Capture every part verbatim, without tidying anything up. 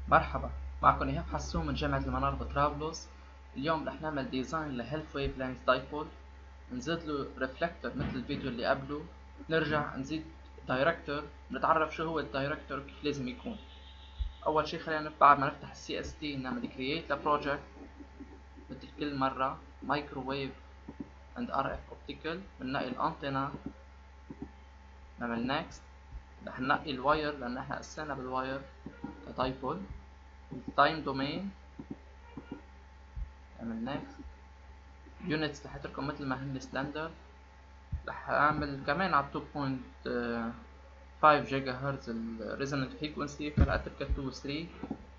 مرحبا، معكم إيهاب حسون من جامعة المنار بطرابلس. اليوم رح نعمل ديزاين لهيلث ويف لينث دايبول، نزيد له ريفلكتور مثل الفيديو اللي قبله، نرجع نزيد دايركتور، نتعرف شو هو الدايركتور وكيف لازم يكون. أول شي خلينا بعد ما نفتح السي اس تي نعمل كرييت لبروجكت مثل كل مرة مايكروويف اند ار اف اوبتيكال، بننقي الانتينا، نعمل نيكست، رح ننقي الواير لأن احنا قسينا بالواير كدايبول، التايم دومين، نعمل نيكست، يونتس رح اتركهم مثل ما هن ستاندرد. رح اعمل كمان على اثنين فاصلة خمسة جيجا هرتز الريزونانت فريكونسي، فرح اترك اتنين و ثلاثة.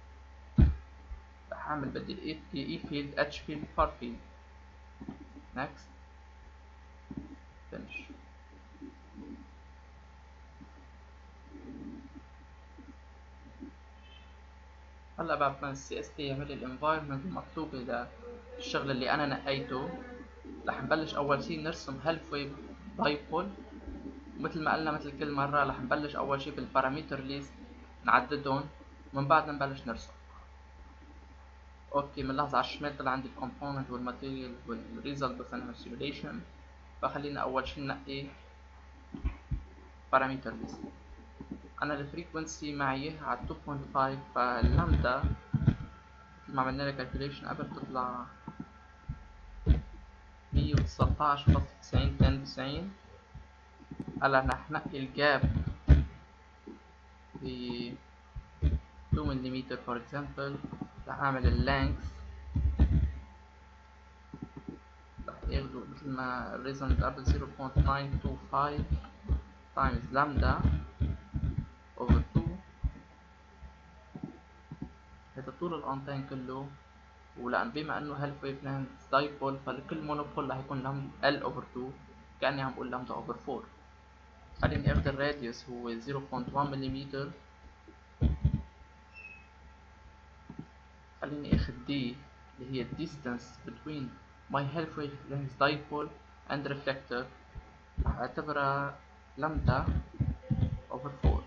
رح اعمل بدي اي فيلد اتش فيلد فار فيلد، نكست، فينش. هلا بعد ما السي اس تي يعمل لي الانفايرمنت المطلوبه للشغل اللي انا نقيته، رح نبلش اول شي نرسم هيلث ويف دايبول. مثل ما قلنا مثل كل مرة رح نبلش أول شي بالبارامتر ليست نعددهم، ومن بعد نبلش نرسم. اوكي، بنلاحظ على الشمال طلع عندي الكومبوننت والماتيريال والريزلت بس نعمل سيميوليشن. فخلينا أول شي ننقي بارامتر ليست. أنا الفريكونسي معي على اثنين فاصلة خمسة، فاللامدا مثل ما عملنا لها كالكوليشن قبل تطلع مية وتسعتاشر فاصلة تسعين عشرة تسعين. هلا رح ننقي الجاب ب اثنين ملم for example. رح اعمل اللينث، رح ياخدوا مثل ما الريزونانت قبل صفر فاصلة تسعمية وخمسة وعشرين times لامدا over اتنين. هذا طول الانتين كله، ولأن بما انه هيلث ويف لينث دايبول فلكل مونوبول رح يكون لام L over اتنين، كأني عم بقول لامدا over أربعة. خليني اخد الراديوس هو صفر فاصلة واحد ملم. خليني اخد دي اللي هي الديستانس between my health wave length dipole and reflector، رح اعتبرها لامدا over أربعة.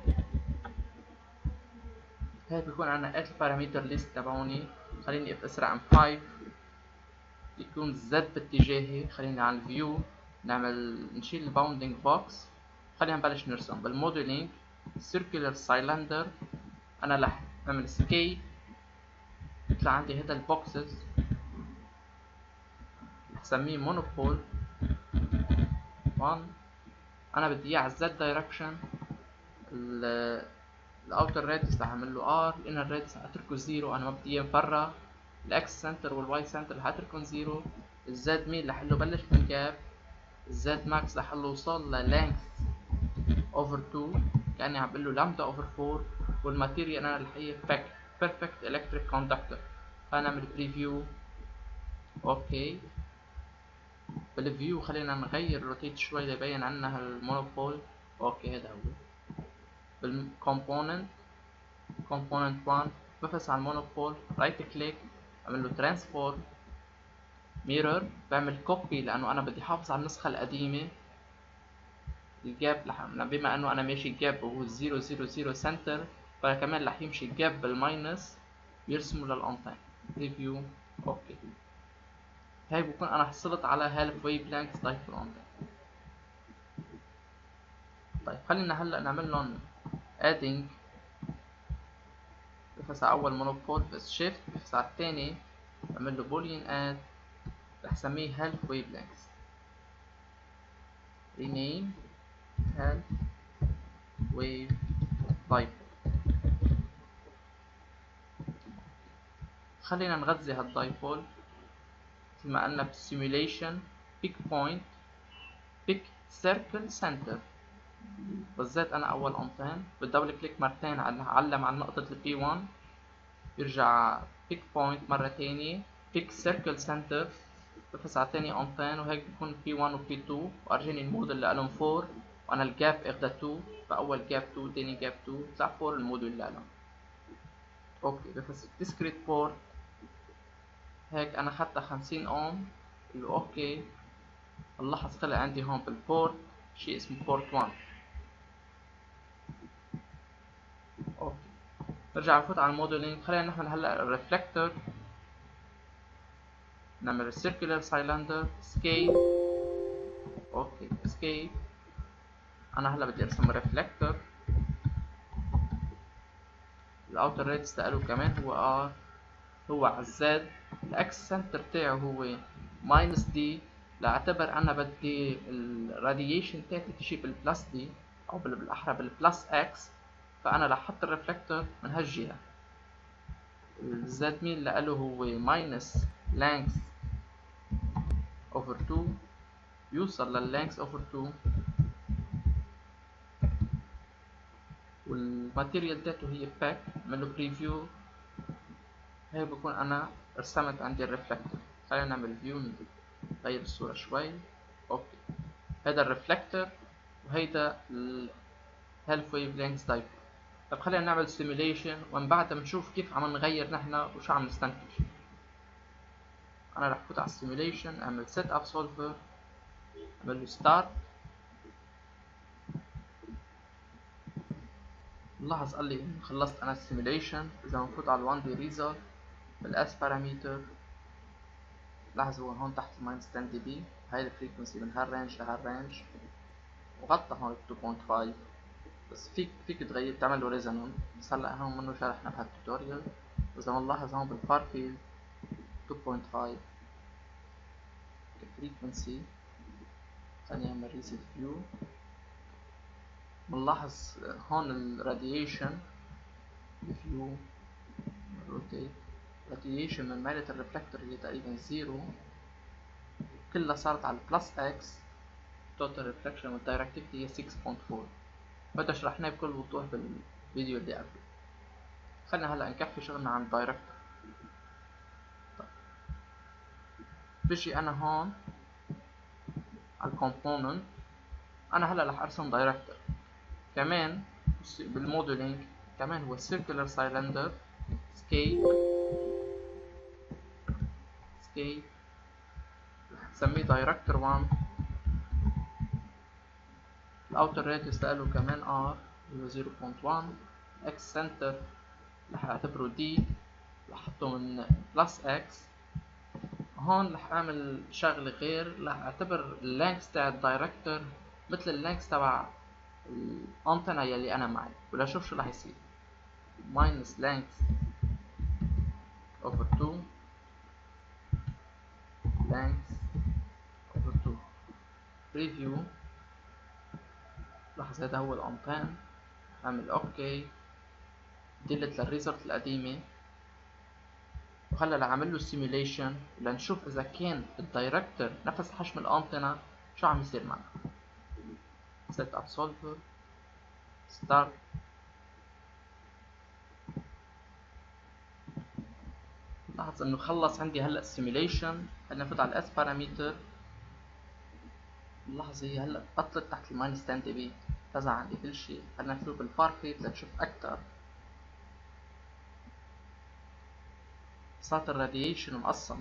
هيك بيكون عنا نقيت البارامتر ليست تبعوني. خليني اف اسرع ام خمسة يكون زد باتجاهي. خلينا على الفيو نعمل نشيل الباوندينج بوكس. خلينا نبلش نرسم بالموديلينج circular cylinder. انا رح اعمل سكيل، يطلع عندي هذا البوكسز بسميه مونوبول واحد. انا بدي اياه على الزد دايركشن. الاوتر راديوس رح اعمل له ار، الانر راديوس رح اتركه زيرو، انا ما بدي اياه برا. الاكس سنتر والواي سنتر رح اتركهم زيرو. الزد مين رح له بلش من جاب. الزد ماكس رح له وصل للينث اوفر اتنين، كاني عم بقول له لامدا اوفر أربعة. والماتيريال انا رح هي بيرفكت الكتريك كوندكتور. هنعمل بريفيو. اوكي، بالفيو خلينا نغير روتيت شوي ليبين عنا هالمونوبول. اوكي هذا هو. بالكومبوننت كومبوننت واحد بفس على المونوبول، رايت كليك، اعمل له ترانسفورم ميرور، بعمل كوبي لانه انا بدي احافظ على النسخه القديمه. الجاب رح بما انه انا ماشي الجاب وهو صفر صفر صفر سنتر، فكمان رح يمشي الجاب بالماينس يرسمه للانتين. ريفيو. اوكي، هيك بكون انا حصلت على هالف ويف لينث دايبول انتين. طيب خلينا هلا نعمل لهم ادينج. بفس على اول مونوبول بس شيفت، بفس على الثاني بعمل له بوليان اد، رح سميه هالف ويف لينث. rename half wave dipole. خلينا نغذي هالدايبول مثل ما قلنا بالسيميوليشن. بيك بوينت، بيك سيركل سنتر. بالذات انا اول انتين بدبل كليك مرتين علم على نقطة البي واحد، يرجع بيك بوينت مرة تانية، بيك سيركل سنتر، بفس على تاني انتين، وهيك بيكون بي واحد و بي اتنين، وارجيني المود اللي قالهم أربعة، وانا الجاب اخده اتنين، فاول جاب اتنين تاني جاب اتنين، يطلع أربعة المود اللي قالهم. اوكي، بفس ديسكريت بورت. هيك انا حتى خمسين اوم. اوكي، نلاحظ طلع عندي هون بالبورت شيء اسمه بورت واحد. اوكي، برجع بفوت على الموديلينج. خلينا نعمل هلا الريفلكتور، نعمل circular cylinder scale. اوكي scale. انا هلا بدي ارسم ريفلكتور، الاوتر ريدس تقاله كمان هو ار، هو على الزد. الاكس سنتر تاعه هو ماينس دي، لاعتبر انا بدي الراديشن تاعتي تجي بالبلس دي، او بالاحرى بالبلس اكس، فانا رح احط الريفلكتور من هالجهه. الزد مين لقاله هو ماينس لانكس اوفر تو، يوصل لللانكس اوفر تو، والماتيريال تاعته هي باك. اعمل له بريفيو. هي بكون انا رسمت عندي الريفلكتور. خلينا نعمل فيو، نغير الصورة شوي. اوكي، هذا الريفلكتور وهيدا الهالف ويف لينكس دايبول. طب خلينا نعمل سيميليشن ومن بعدها بنشوف كيف عم نغير نحن وشو عم نستنتج. انا رح فوت على السيميليشن، اعمل سيت اب سولفر، اعمل له ستارت. نلاحظ قال لي خلصت انا السيميليشن. اذا بنفوت على ال1 دي ريزلت بالاس باراميتر، لاحظ هو هون تحت الماينس عشرة دي بي، هاي الفريكونسي من هالرينج لهالرينج، وغطى هون اثنين فاصلة خمسة. بس فيك فيك تغير تعمل له ريزونانس، بس هلا هون منه شرحنا بهالتوتوريال. واذا بنلاحظ هون بالفار فيلد اثنين فاصلة خمسة كفريكونسي. خلينا نعمل ريسيت فيو. بنلاحظ هون الراديشن فيو روتيت، راديشن من مالة الريفلكتور هي تقريبا زيرو، كلها صارت على البلس اكس. توتال ريفلكشن والدايركتيفيتي هي ستة فاصلة أربعة. هذا شرحناه بكل وضوح بالفيديو اللي قبله. خلينا هلا نكفي شغلنا عن الدايركتور. طيب. بجي انا هون على الكومبوننت، انا هلا رح ارسم دايركتور كمان بالموديلينج. كمان هو circular cylinder scale scale رح نسميه دايركتور واحد. الاوتر راديوس له كمان ار هو صفر فاصلة واحد. اكس سنتر رح اعتبره دي، رح احطه من بلس اكس. هون رح اعمل شغله غير، رح اعتبر اللينكس تاع الدايركتور مثل اللينكس تبع الانتنا يلي انا معي، ولا شوف شو رح يصير. minus length over two length over two preview. لاحظ هذا هو الانتن. اعمل اوكي، ديلت للريزلت القديمه، وهلا لعمل له سيميليشن لنشوف اذا كان الدايركتور نفس حجم الانتنا شو عم يصير معنا. set up solver start. لاحظ انه خلص عندي هلا السيميليشن. خلينا نفوت على الاس باراميتر. لاحظ هي هلا بطلت تحت الماينس عشرة دي بي، فزع عندي كل شيء. خلينا نشوف بالفار فيت لنشوف اكثر. صارت الراديشن مقسم.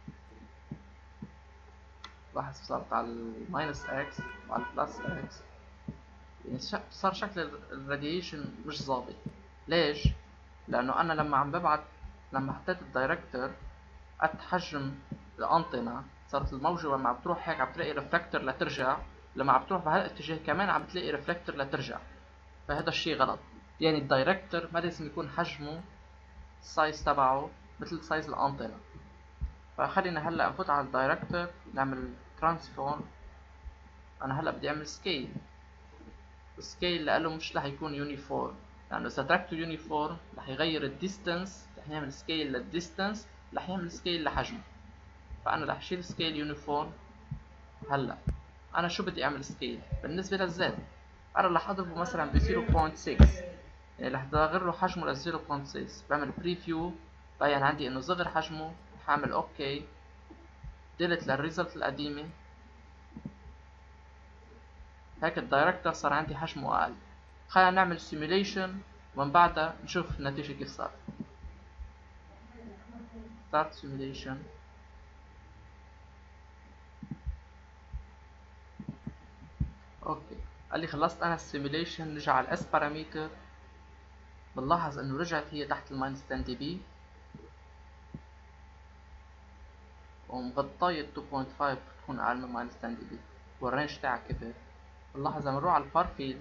لاحظ صارت على الماينس اكس وعلى البلس اكس، يعني صار شكل الراديشن مش ظابط. ليش؟ لانه انا لما عم ببعت، لما حطيت الدايركتور قد حجم الانتنا، صارت الموجة لما عم بتروح هيك عم تلاقي ريفلكتور لترجع، لما عم بتروح بهالاتجاه كمان عم بتلاقي ريفلكتور لترجع. فهذا الشيء غلط. يعني الدايركتور ما لازم يكون حجمه السايز تبعه مثل سايز الانتنا. فخلينا هلا نفوت على الدايركتور نعمل ترانسفورم. انا هلا بدي اعمل سكيل. السكيل لقاله مش رح يكون يونيفورم، لانه اذا تركته يونيفورم رح يغير الديستنس، رح يعمل سكيل للديستنس، رح يعمل سكيل لحجمه. فانا رح اشيل سكيل يونيفورم. هلا انا شو بدي اعمل سكيل بالنسبه للزد؟ انا رح اضربه مثلا ب صفر فاصلة ستة، يعني رح اصغر له حجمه ل صفر فاصلة ستة. بعمل بريفيو، بين عندي انه صغر حجمه. رح اعمل اوكي، ديلت للريزلت القديمه. هيك الدايركتور صار عندي حجمه اقل. خلينا نعمل سيميليشن ومن بعدها نشوف النتيجه كيف صارت. start simulation. اوكي، قال لي خلصت انا السيميليشن. نرجع على الاس باراميتر. بنلاحظ انه رجعت هي تحت الماينس عشرة دي بي ومغطية اثنين فاصلة خمسة بتكون اقل من ماينس عشرة دي بي والرينج تاعها كبر. بنلاحظ لما نروح على الفار فيلد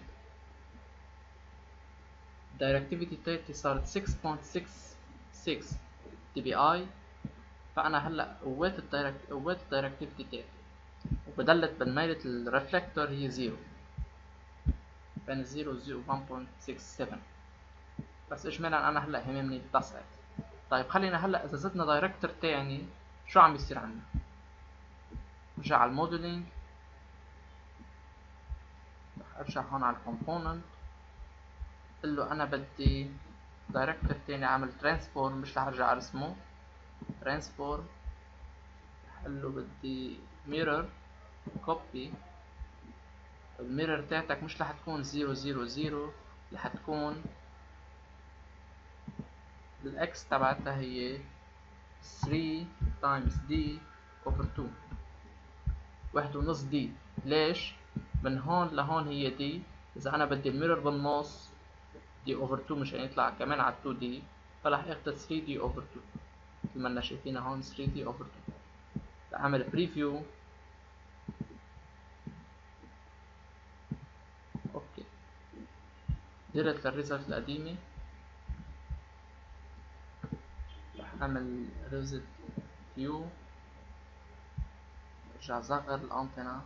الدايركتيفيتي تاعتي صارت ستة فاصلة ستة ستة دي بي اي، فانا هلا قوات الدايركت قوات الدايركتيفيتي تاعتي وبدلت بالميلة الرفلكتور هي زيرو بين زيرو و واحد فاصلة ستة سبعة، بس اجمالا انا هلا هممني التصعيد. طيب خلينا هلا اذا زدنا دايركتور تاني شو عم يصير عنا؟ نرجع على الموديلينج، رح ارجع هون على الكومبوننت، قل له انا بدي دايركتور تاني اعمل ترانسفورم، مش رح ارجع ارسمه ترانسفورم، رح قل له بدي ميرور كوبي. الميرور تاعتك مش رح تكون زيرو زيرو زيرو، رح تكون الاكس تبعتها هي ثلاثة تايمز دي اوفر اتنين، واحد ونص دي. ليش؟ من هون لهون هي دي، اذا انا بدي الميرور بالنص دي اوفر اتنين مشان يطلع كمان على اتنين دي، فراح اخد ثلاثة دي اوفر اتنين مثل ما احنا شايفينها هون ثلاثة دي اوفر اتنين. رح اعمل بريفيو. اوكي درت للريزلت القديمة، رح اعمل ريزلت فيو، ارجع صغر الانتنا،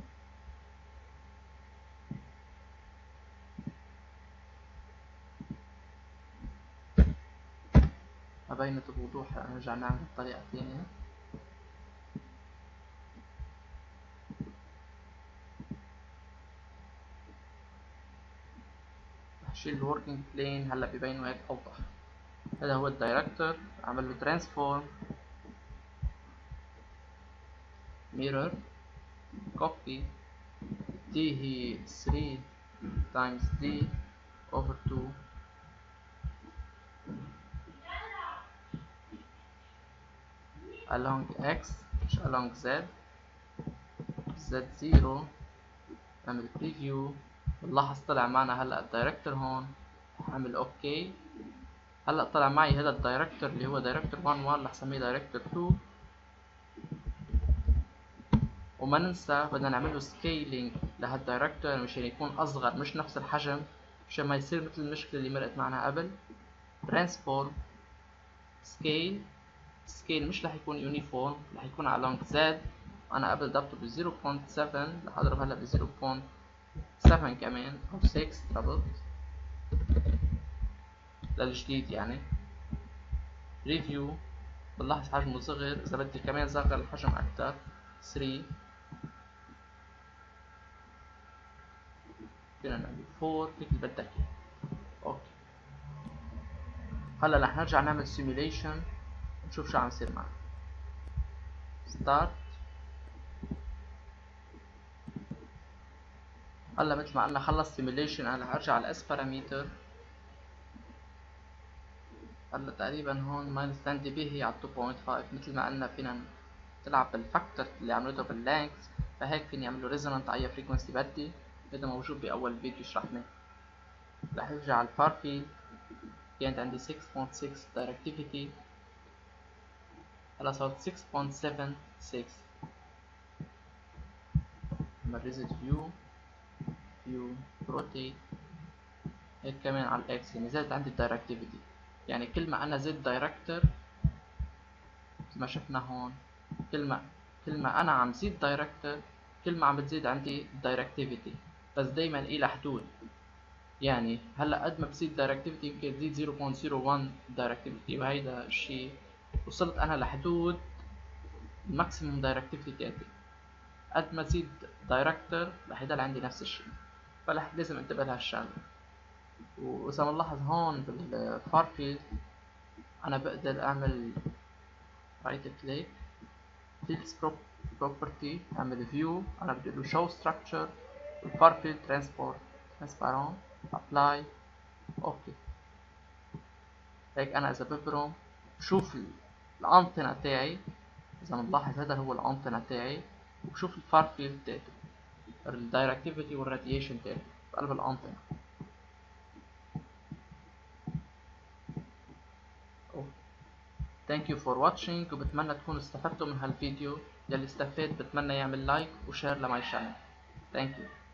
ما بينت بوضوح، رح نرجع نعمل بطريقة ثانية. رح شيل الوركينج بلين، هلا ببينوا هيك اوضح. هذا هو الدايركتور، اعمل له ترانسفورم mirror copy d هي ثلاثة times d over two along x مش along z z zero. اعمل preview، بنلاحظ طلع معنا هلا الدايركتور هون، اعمل اوكي. هلا طلع معي هذا الدايركتور اللي هو دايركتور واحد واحد رح اسميه دايركتور اتنين. وما ننسى بدنا نعمل له سكيلينج لهالدايركتور مشان يكون اصغر، مش نفس الحجم، مشان ما يصير مثل المشكله اللي مرقت معنا قبل. ترانسفورم سكيل، سكيل مش رح يكون يونيفورم، رح يكون على along z. انا قبل ضربته ب صفر فاصلة سبعة، رح اضرب هلا ب صفر فاصلة سبعة كمان او ستة ضربت للجديد يعني. ريفيو، بنلاحظ حجمه صغر، اذا بدي كمان صغر الحجم اكتر ثلاثة، فينا نعمل أربعة مثل اللي بدك اياه. اوكي هلا رح نرجع نعمل سيميوليشن نشوف شو عم يصير معنا. ستارت. هلا مثل ما قلنا خلص سيميوليشن، انا رح ارجع على الاس باراميتر. هلا تقريبا هون ماينس عشرة دي بي هي على اثنين فاصلة خمسة، مثل ما قلنا فينا تلعب بالفاكتور اللي عملته باللينكس، فهيك فيني اعمله ريزونانت على اي فريكونسي بدي. هذا موجود باول فيديو شرحناه. رح ارجع على الفار فيلد، كانت عندي ستة فاصلة ستة دايركتيفيتي، هلا صارت ستة فاصلة سبعة ستة. اعمل ريزت فيو، فيو روتيت، هيك كمان على الاكس، يعني زادت عندي الدايركتيفيتي. يعني كل ما انا زدت دايركتور مثل ما شفنا هون، كل ما كل ما انا عم زيد دايركتور كل ما عم بتزيد عندي الدايركتيفيتي، بس دايما الى حدود. يعني هلا قد ما بزيد دايركتيفيتي يمكن تزيد صفر فاصلة صفر واحد دايركتيفيتي، وهيدا الشيء وصلت انا لحدود الماكسيموم دايركتيفيتي تاعتي. قد ما تزيد دايركتور رح يضل عندي نفس الشيء، فلح لازم انتبه لهالشغله. واذا بنلاحظ هون بالفار فيلد انا بقدر اعمل رايت كليك فيلدز بروبرتي، اعمل فيو، انا بدي له شو ستراكشر والفار فيلد ترانسبورت ترانسبارون ابلاي. اوكي هيك انا اذا ببرم بشوف الانتنا تاعي، اذا بنلاحظ هذا هو الانتنا تاعي، وبشوف الفار فيلد تاعته، الدايركتيفيتي والراديشن تاعته بقلب الانتنا. Thank you for watching، وبتمنى تكونوا استفدتوا من هالفيديو. يلي استفاد بتمنى يعمل لايك وشير لماي شانل. Thank you.